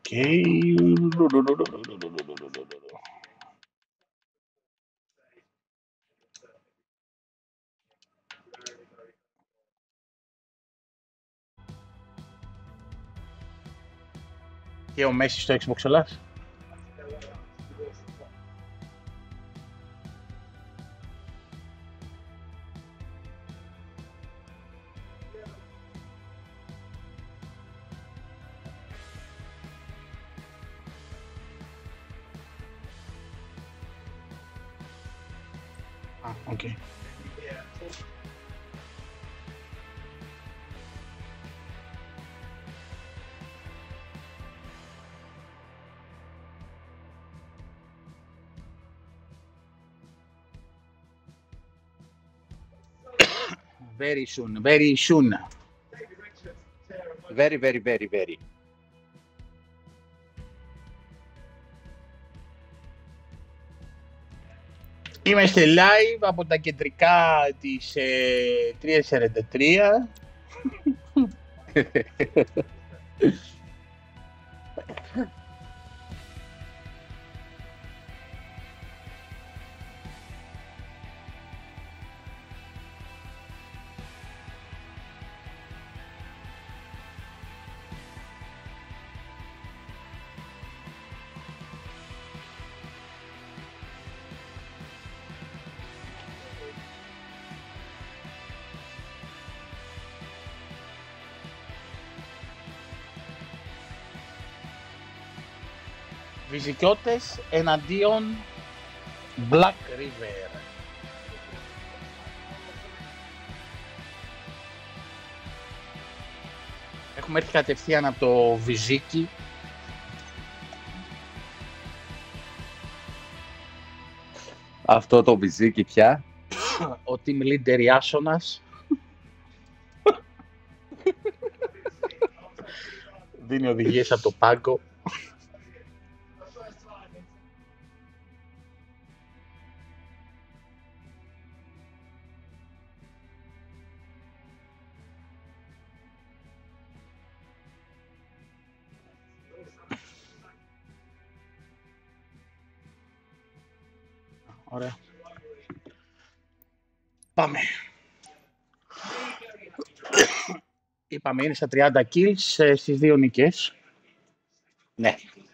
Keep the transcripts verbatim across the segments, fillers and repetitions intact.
Και ο Μέση στο Xbox Live. Α, οκ. Okay. Very soon, very soon. Very, very, very, very. Είμαστε live από τα κεντρικά της ε, τριακόσια σαράντα τρία. Βυζικιώτες εναντίον Black River. Έχουμε έρθει κατευθείαν από το Βυζίκι. Αυτό το Βυζίκι πια. Ο team leader Ιάσονας. Δίνει οδηγίες από το πάγκο. Ωραία. Πάμε. Είπαμε είναι στα τριάντα kills στις δύο νίκες. Ναι.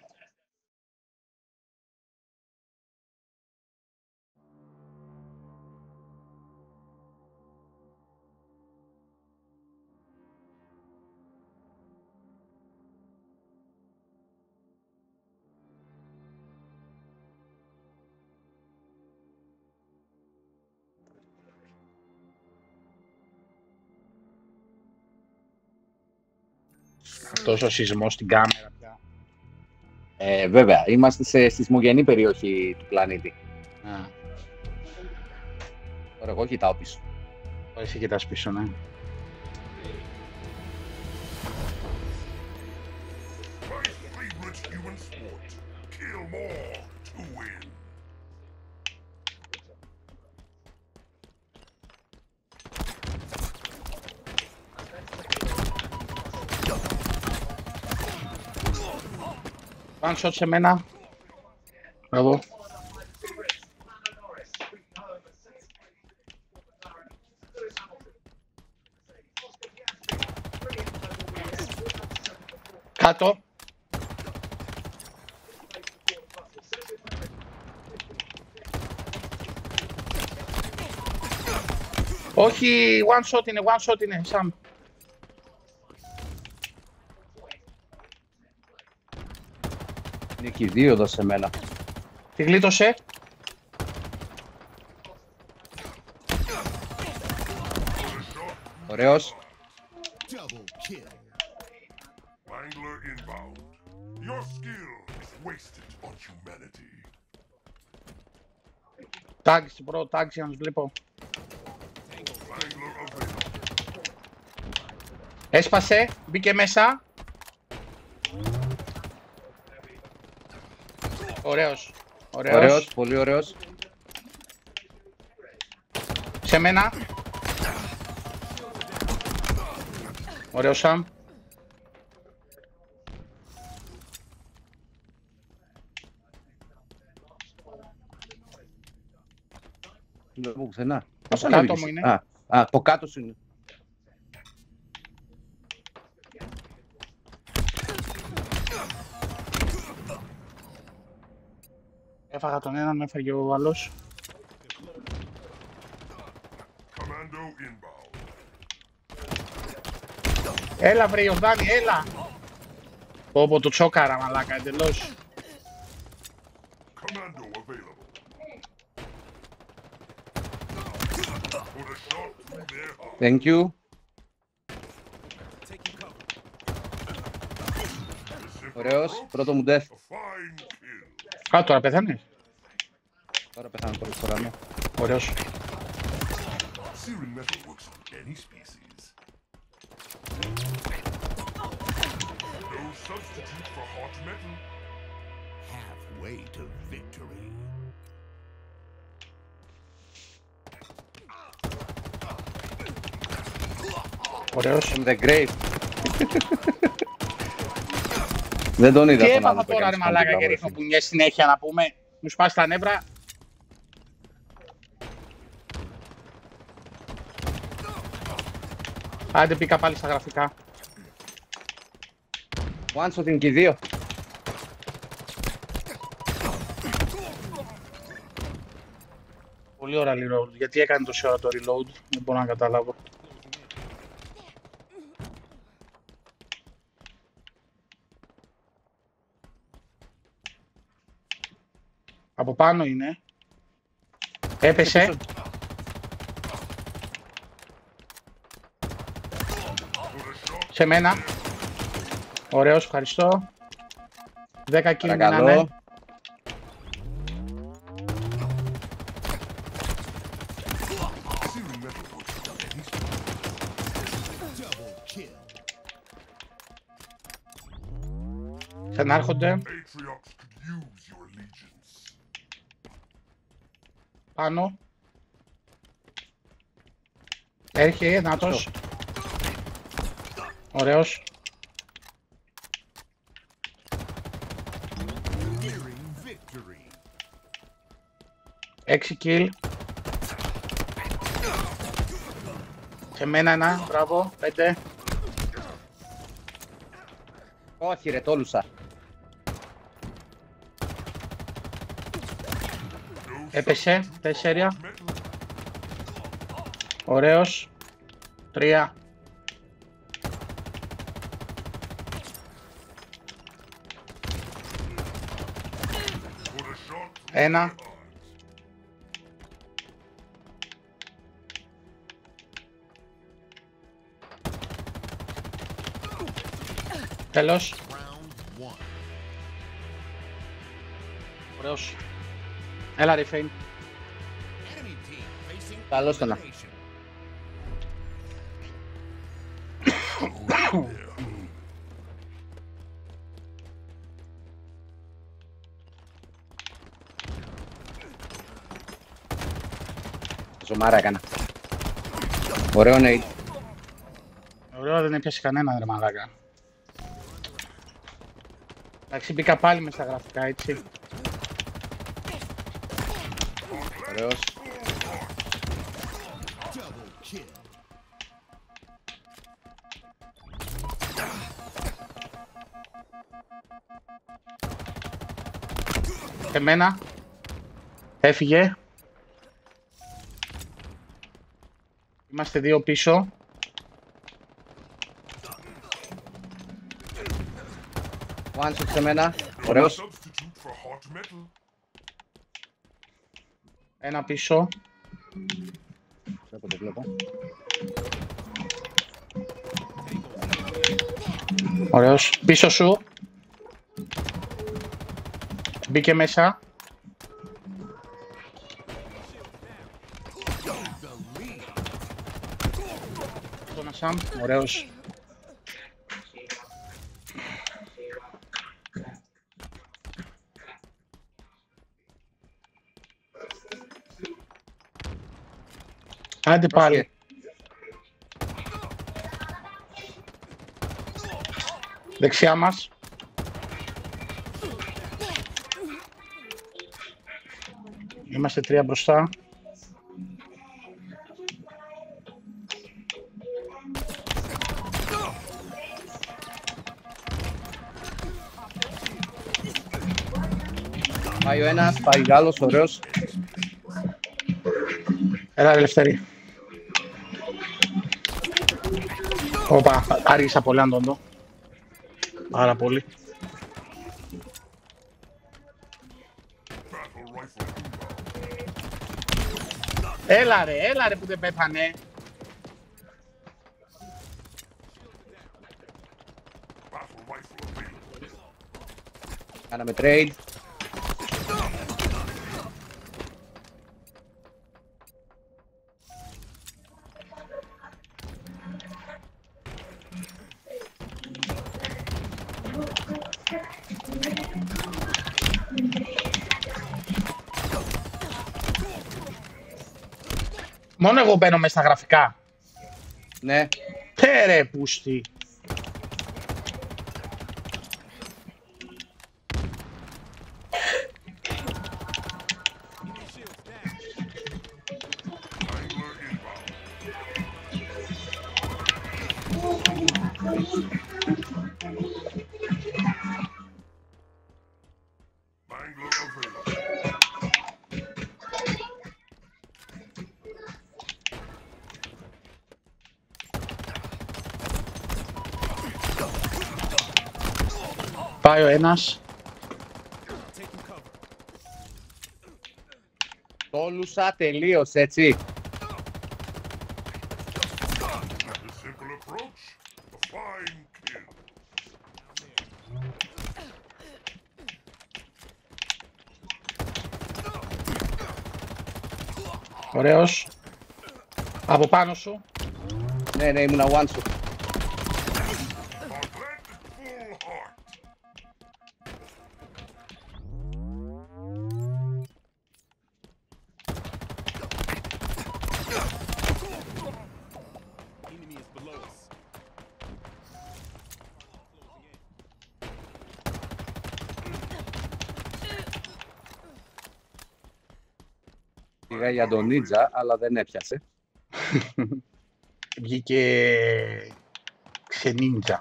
Αυτός ο σεισμός στην κάμερα πια. Ε, βέβαια, είμαστε σε σεισμογενή περιοχή του πλανήτη. Α. Τώρα εγώ κοιτάω πίσω. Εσύ κοιτάς πίσω, ναι. One shot σε μένα. Μπράβο. Κάτω. Όχι, one shot είναι, one shot είναι, Sam. Νίκη δύο εδώ σε μένα. Τη γλίτωσε. Ωραίος. Tags, bro, tags για να τους βλέπω. Έσπασε, μπήκε μέσα. Ωραίος, ωραίος. Ωραίος, πολύ ωραίος. Σε μένα. Ωραίος, Σαμ. Δεν βλέπω πουθενά. Από κάτω μου είναι. Α, α, από κάτω σου είναι. Έφαγα τον έναν, με έφαγε ο άλλος. Έλα βρε Ιορδάνη, έλα! Πω πω, το τσόκαρα μαλάκα, εντελώς. Thank you. Ωραίος, πρώτο μου death. Α, τώρα πέθανε. Τώρα πεθάνω πρώτη φορά, ναι. Ωραίος. Ωραίος. In the grave. Δεν τον είδα Τι τον έπαθα άλλο. τώρα ρε μαλάκα και ρίχνω πουνιές συνέχεια να πούμε. Μου σπάσει τα νεύρα. Άντε μπήκα πάλι στα γραφικά. One shot είναι και οι δύο. Πολύ ώρα reload. Γιατί έκανε τόση ώρα το reload, δεν μπορώ να καταλάβω. Από πάνω είναι. Έπεσε. Σε μένα. Ωραίος, ευχαριστώ. Δέκα kill να είναι. Ξανάρχονται. Πάνω. Έρχεται, νάτος. Ωραίος. Έξι kill. Σε μένα ένα, μπράβο, πέντε. Όχι ρε, τόλουσα. Έπεσε, τέσσερα. Ωραίος. Τρία. Ένα. Τέλος. Ωραίος. Έλα ρε Φέιν. Καλώς το να. Ζωμάρα έκανα. Ωραίο nade. Ωραίο, δεν έπιασε κανένα ρε μαλάκα. Εντάξει, μπήκα πάλι μες στα γραφικά, έτσι. Ωραίος. Εμένα. Έφυγε. Είμαστε δύο πίσω. One shot σε μένα. Ωραίος. Ένα πίσω. Βλέπω, το βλέπω. Ωραίος. Πίσω σου. Μπήκε μέσα. Τον Ασάμ. Ωραίος. Άντε πάλι. Δεξιά μας. Είμαστε τρία μπροστά. Πάει ο ένας, πάει ο άλλος, ωραίος. Έλα ρε Λευτέρη. Όπα, άργησα πολύ αν τον δω. Πάρα πολύ. Έλα ρε, έλα ρε που δεν πέθανε. Κάναμε trade. Μόνο εγώ μπαίνω μες στα γραφικά. Ναι. Τε ρε πούστη. Πάει ο ένας. Τόλουσα τελείως, έτσι. Ωραίος. Από πάνω σου. Ναι, ναι, ήμουνα one shot. Πήγα για τον Νίτζα, αλλά δεν έπιασε. Βγήκε ξενίντζα.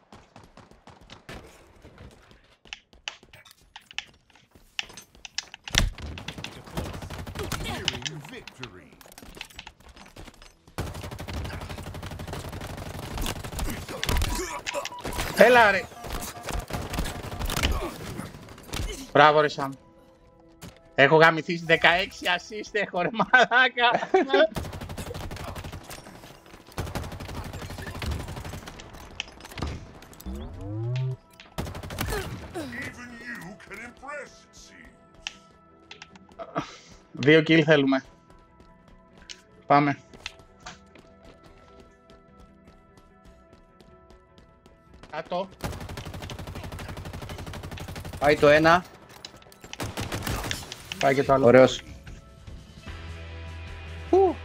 Έλα ρε. Μπράβο ρε Σαμ. Έχω γαμηθήσει δεκαέξι assist, έχω ρε μαλάκα. Δύο kill θέλουμε. Πάμε. Κάτω. Πάει το ένα. Πάει και το άλλο. Ωραίος. Ου.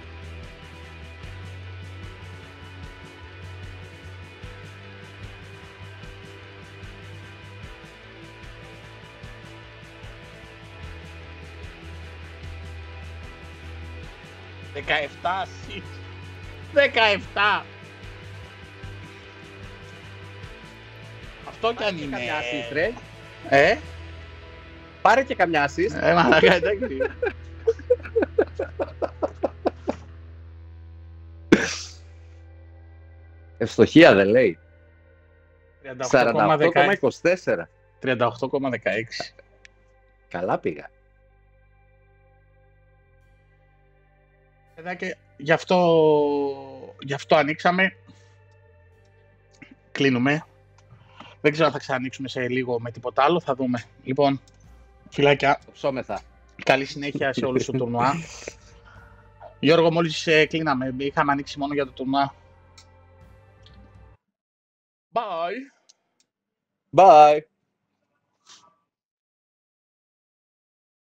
δεκαεπτά assist. δεκαεπτά. Αυτό κι αν είναι. Καμιά assist, ρε. Ε. Πάρε και καμιά assist. Ε, μαλάκα, εντάξει. Ευστοχία δεν λέει. τριάντα οκτώ σαράντα κόμμα οκτώ κόμμα είκοσι τέσσερα. τριάντα οκτώ κόμμα δεκαέξι. Καλά πήγα. Και γι' αυτό, γι' αυτό ανοίξαμε. Κλείνουμε. Δεν ξέρω αν θα ξανανοίξουμε σε λίγο με τίποτα άλλο. Θα δούμε. Λοιπόν, φιλάκια. Το ψώμεθα. Καλή συνέχεια σε όλους το τουρνουά. Γιώργο, μόλις ε, κλείναμε. Είχαμε ανοίξει μόνο για το τουρνουά. Bye. Bye.